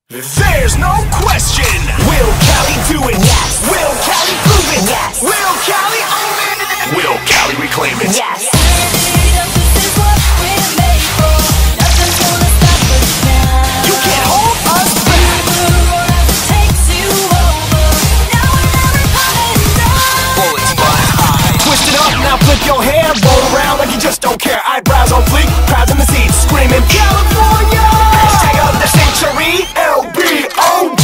There's no question. Will Cali do it? Yes. Will Cali prove it? Yes. Will Cali own it? Will Cali reclaim it? Yes. You can't hold us back. Bullets flying high. Twist it up, now flip your hair. Roll around like you just don't care. Eyebrows on fleek, crowds in the seats screaming California! Hashtag of the century, LBOD.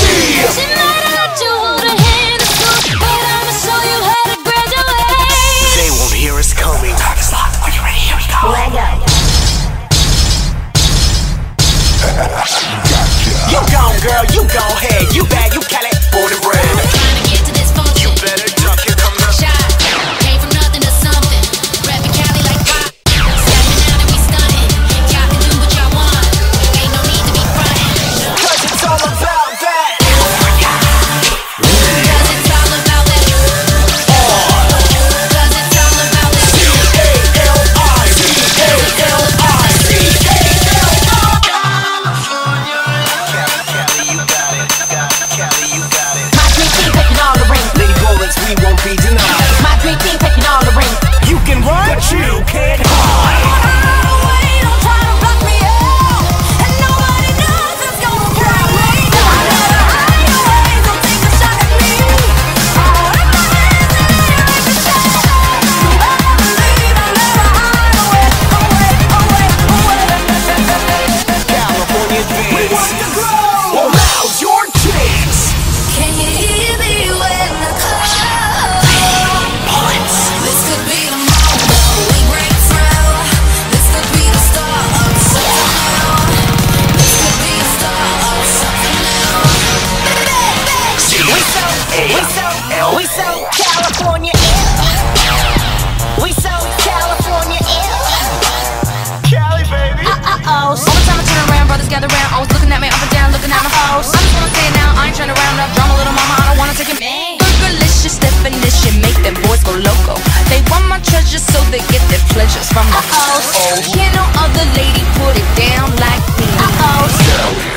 They won't hear us coming. Target locked. Are you ready? Here we go. Lego. You gone, girl. You go ahead. You bad. You Cali. Born and bred. You better duck. Here comes the shot. Came from nothing to something. Rapping Cali like pop. Stepping out and we stunning. Y'all can do what y'all want. Ain't no need to be frontin'. 'cause it's all about that. Cause it's all about that. Cause it's all about that. We won't be denied. My dream team taking all the rings. You can run, but you can't hide. California advance. We want to grow. Well, now's your chance. Can you hear me when I call? This could be the moment we break through. This could be the start of something new. This could be the start of something new. We so California ill. We so California ill. Cali, baby. Uh-oh. All the time I turn around, brothers gather round, always looking at me up and down, looking at my hoes. I just wanna say it now, I ain't tryna round up drama, little mama, I don't wanna take it. Burgerlicious definition, make them boys go loco. They want my treasures so they get their pleasures from my house. Can't no other lady put it down like me. Uh-oh.